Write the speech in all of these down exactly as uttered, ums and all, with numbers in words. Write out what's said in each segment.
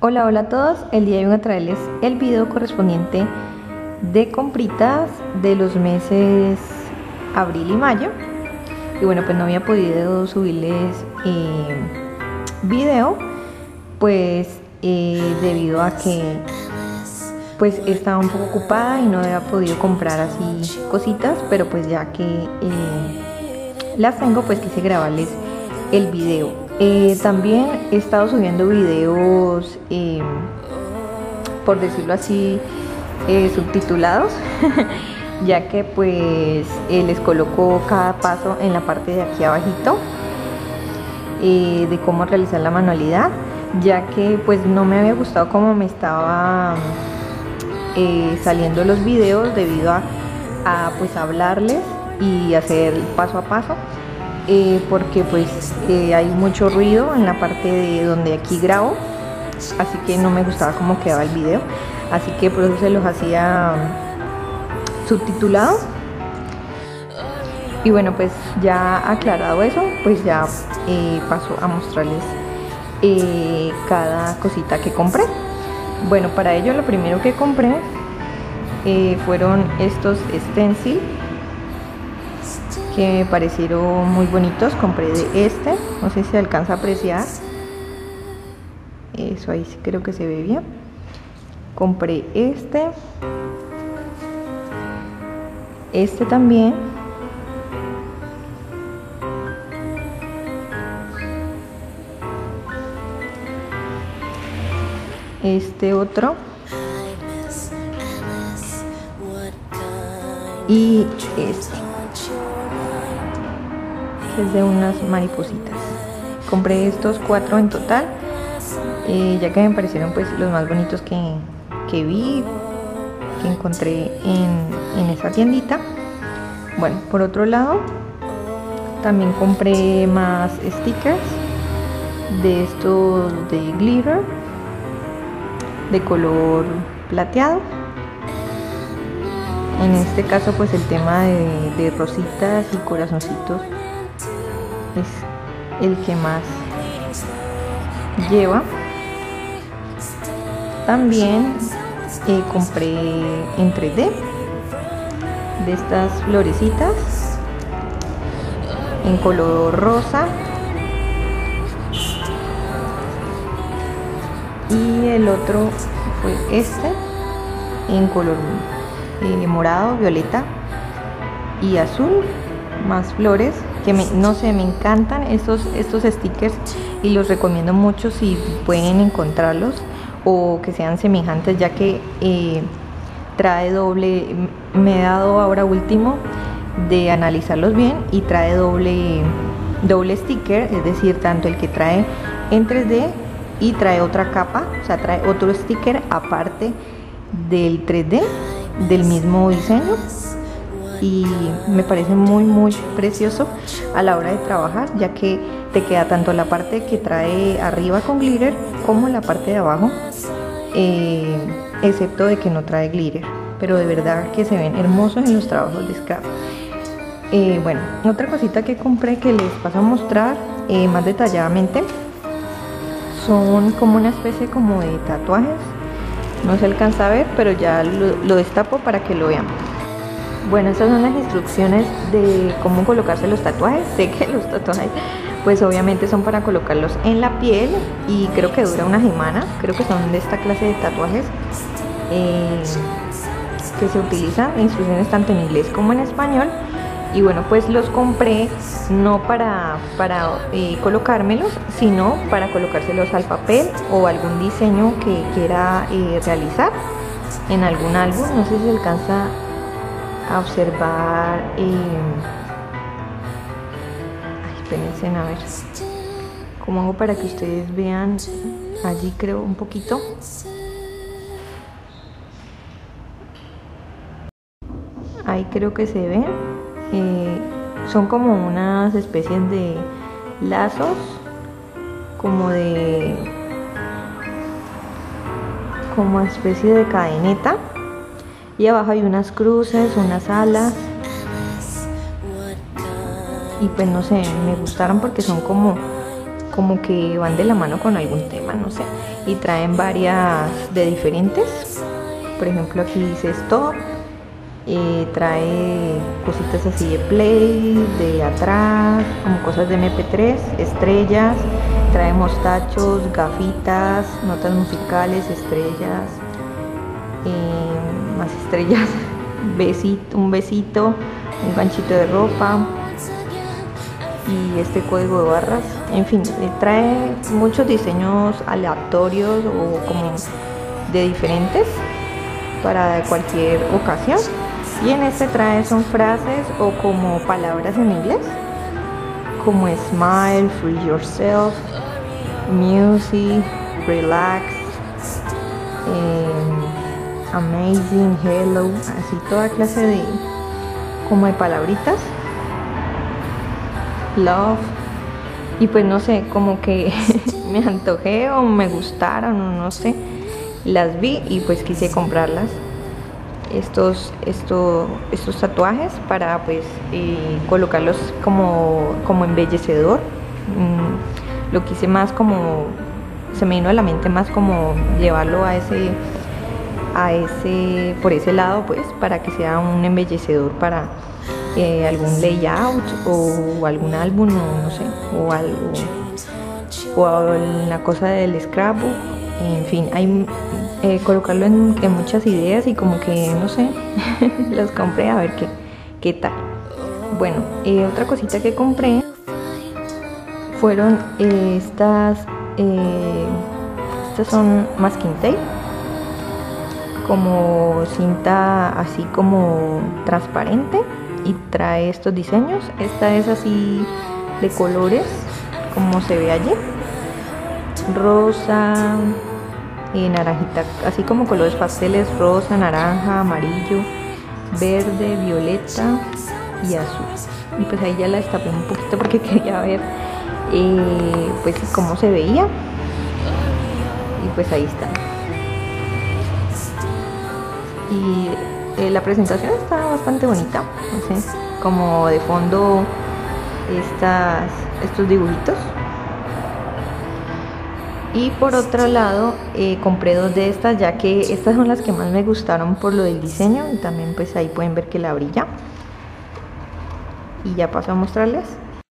Hola, hola a todos. El día de hoy voy a traerles el video correspondiente de compritas de los meses abril y mayo. Y bueno, pues no había podido subirles eh, video, pues eh, debido a que pues estaba un poco ocupada y no había podido comprar así cositas, pero pues ya que eh, las tengo, pues quise grabarles el video. Eh, también he estado subiendo videos, eh, por decirlo así, eh, subtitulados, ya que pues eh, les coloco cada paso en la parte de aquí abajito, eh, de cómo realizar la manualidad, ya que pues no me había gustado cómo me estaba eh, saliendo los videos debido a, a pues hablarles y hacer paso a paso. Eh, porque pues eh, hay mucho ruido en la parte de donde aquí grabo, así que no me gustaba cómo quedaba el video, así que por eso se los hacía subtitulado. Y bueno, pues ya aclarado eso, pues ya eh, paso a mostrarles eh, cada cosita que compré. Bueno, para ello lo primero que compré eh, fueron estos stencil que me parecieron muy bonitos. Compré de este, no sé si se alcanza a apreciar, eso ahí sí creo que se ve bien. Compré este, este también, este otro y este, es de unas maripositas. Compré estos cuatro en total, eh, ya que me parecieron pues los más bonitos que, que vi, que encontré en, en esa tiendita. Bueno, por otro lado también compré más stickers de estos de glitter de color plateado. En este caso pues el tema de, de rositas y corazoncitos es el que más lleva. También eh, compré en tres D de estas florecitas en color rosa, y el otro fue este en color eh, morado, violeta y azul, más flores que me, no sé, me encantan estos, estos stickers y los recomiendo mucho si pueden encontrarlos o que sean semejantes, ya que eh, trae doble, me he dado ahora último de analizarlos bien y trae doble, doble sticker, es decir, tanto el que trae en tres D y trae otra capa, o sea, trae otro sticker aparte del tres D del mismo diseño. Y me parece muy muy precioso a la hora de trabajar, ya que te queda tanto la parte que trae arriba con glitter como la parte de abajo, eh, excepto de que no trae glitter, pero de verdad que se ven hermosos en los trabajos de scrap. Eh, bueno, otra cosita que compré que les paso a mostrar eh, más detalladamente son como una especie como de tatuajes, no se alcanza a ver, pero ya lo, lo destapo para que lo vean. Bueno, estas son las instrucciones de cómo colocarse los tatuajes. Sé que los tatuajes pues obviamente son para colocarlos en la piel y creo que dura una semana. Creo que son de esta clase de tatuajes eh, que se utilizan, instrucciones tanto en inglés como en español. Y bueno, pues los compré no para, para eh, colocármelos, sino para colocárselos al papel o algún diseño que quiera eh, realizar en algún álbum. No sé si se alcanza a observar, eh, ay, espérense a ver cómo hago para que ustedes vean allí, creo un poquito. Ahí creo que se ven, eh, son como unas especies de lazos, como de como especie de cadeneta. Y abajo hay unas cruces, unas alas. Y pues no sé, me gustaron porque son como como que van de la mano con algún tema, no sé, y traen varias de diferentes. Por ejemplo, aquí dice stop, eh, trae cositas así de play, de atrás, como cosas de eme pe tres, estrellas, trae mostachos, gafitas, notas musicales, estrellas, eh, más estrellas, besito, un besito, un ganchito de ropa y este código de barras. En fin, trae muchos diseños aleatorios o como de diferentes para cualquier ocasión. Y en este trae son frases o como palabras en inglés, como smile, free yourself, music, relax, eh, amazing, hello, así toda clase de como de palabritas, love. Y pues no sé, como que me antojé o me gustaron o no sé, las vi y pues quise comprarlas. Estos, estos, estos tatuajes para pues eh, colocarlos como, como embellecedor. Mm, lo quise más como, se me vino a la mente más como llevarlo a ese, a ese, por ese lado pues, para que sea un embellecedor para eh, algún layout o algún álbum o no sé, o algo, o la cosa del scrapbook. En fin, hay eh, colocarlo en, en muchas ideas y como que no sé, las compré a ver qué, qué tal. Bueno, eh, otra cosita que compré fueron eh, estas, eh, estas son masking tape, como cinta así como transparente y trae estos diseños. Esta es así de colores como se ve allí, rosa, eh, naranjita, así como colores pasteles, rosa, naranja, amarillo, verde, violeta y azul. Y pues ahí ya la destapé un poquito porque quería ver eh, pues cómo se veía. Y pues ahí está. Y eh, la presentación está bastante bonita, no sé, como de fondo estas, estos dibujitos. Y por otro lado eh, compré dos de estas, ya que estas son las que más me gustaron por lo del diseño. Y también pues ahí pueden ver que la brilla. Y ya paso a mostrarles.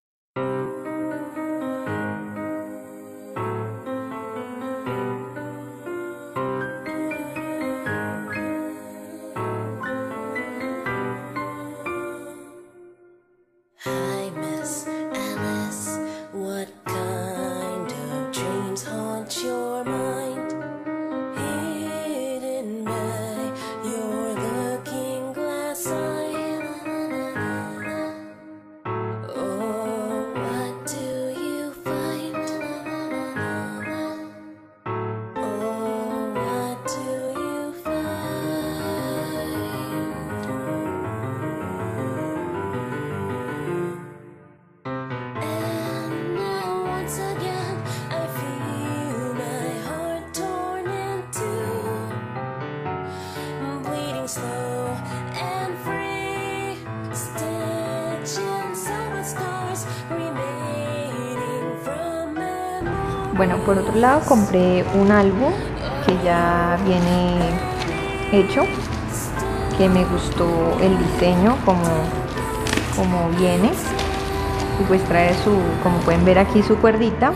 Bueno, por otro lado compré un álbum que ya viene hecho, que me gustó el diseño como, como viene, y pues trae su, como pueden ver aquí, su cuerdita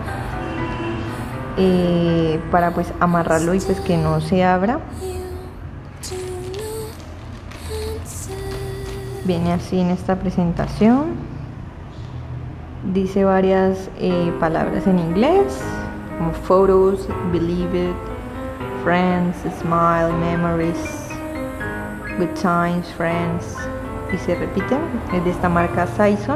eh, para pues amarrarlo y pues que no se abra. Viene así en esta presentación. Dice varias eh, palabras en inglés, como photos, believe it, friends, smile, memories, good times, friends, y se repiten. Es de esta marca Saison,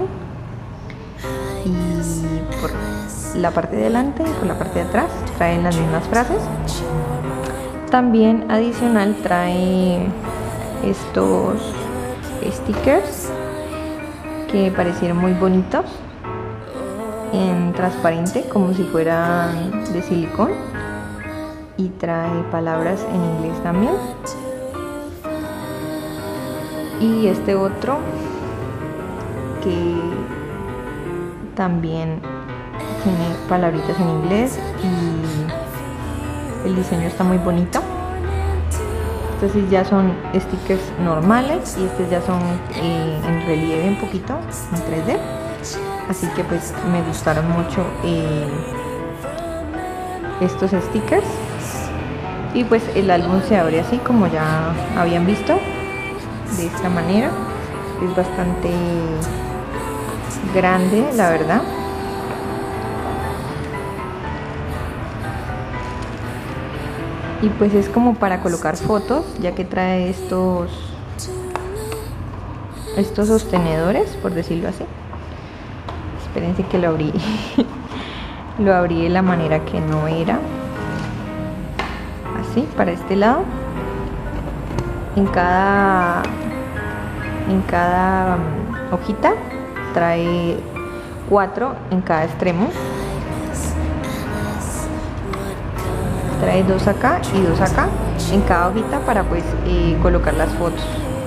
y por la parte de delante y por la parte de atrás traen las mismas frases. También adicional trae estos stickers que parecieron muy bonitos, en transparente, como si fueran de silicón, y trae palabras en inglés también. Y este otro que también tiene palabritas en inglés y el diseño está muy bonito. Estos ya son stickers normales y estos ya son eh, en relieve un poquito, en tres D. Así que pues me gustaron mucho eh, estos stickers. Y pues el álbum se abre así como ya habían visto, de esta manera. Es bastante grande, la verdad. Y pues es como para colocar fotos, ya que trae estos estos sostenedores, por decirlo así. Espérense que lo abrí lo abrí de la manera que no era. Así, para este lado. En cada en cada um, hojita trae cuatro en cada extremo. Trae dos acá y dos acá en cada hojita para pues eh, colocar las fotos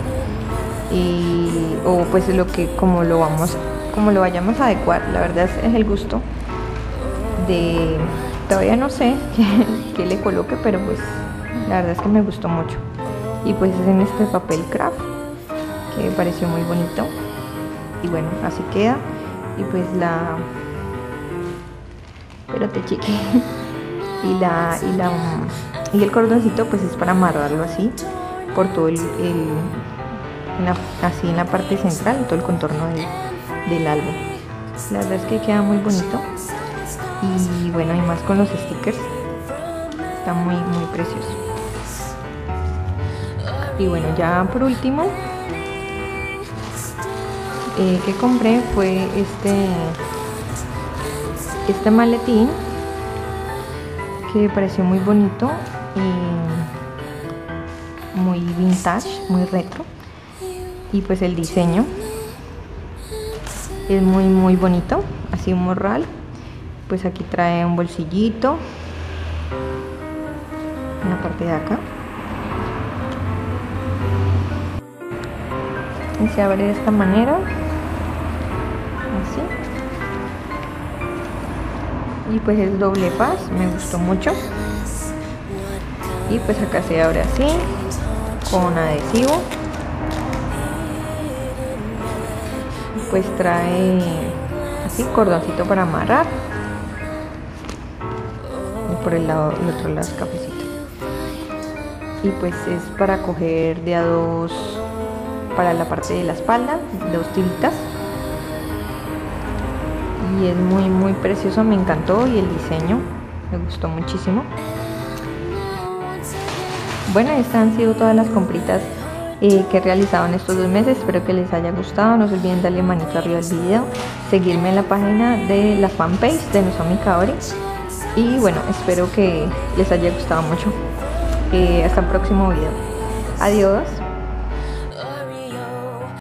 y, o pues lo que como lo vamos como lo vayamos a adecuar. La verdad es, es el gusto de, todavía no sé qué, qué le coloque, pero pues la verdad es que me gustó mucho. Y pues es en este papel craft que me pareció muy bonito y bueno, así queda. Y pues la espérate chiqui y la y la y el cordoncito pues es para amarrarlo así por todo el, el en la, así en la parte central, todo el contorno de, del álbum. La verdad es que queda muy bonito y bueno, y más con los stickers está muy muy precioso. Y bueno, ya por último eh, que compré fue este este maletín que me pareció muy bonito y muy vintage, muy retro. Y pues el diseño es muy muy bonito, así un morral. Pues aquí trae un bolsillito en la parte de acá y se abre de esta manera, así. Y pues es doble faz, me gustó mucho. Y pues acá se abre así con adhesivo. Pues trae así cordoncito para amarrar y por el lado, el otro lado es cafecito. Y pues es para coger de a dos para la parte de la espalda, dos tiritas. Y es muy muy precioso, me encantó y el diseño me gustó muchísimo. Bueno, estas han sido todas las compritas eh, que he realizado en estos dos meses. Espero que les haya gustado. No se olviden darle manito arriba al video, seguirme en la página de la fanpage de Nozomi Kaori. Y bueno, espero que les haya gustado mucho. Eh, hasta el próximo video. Adiós.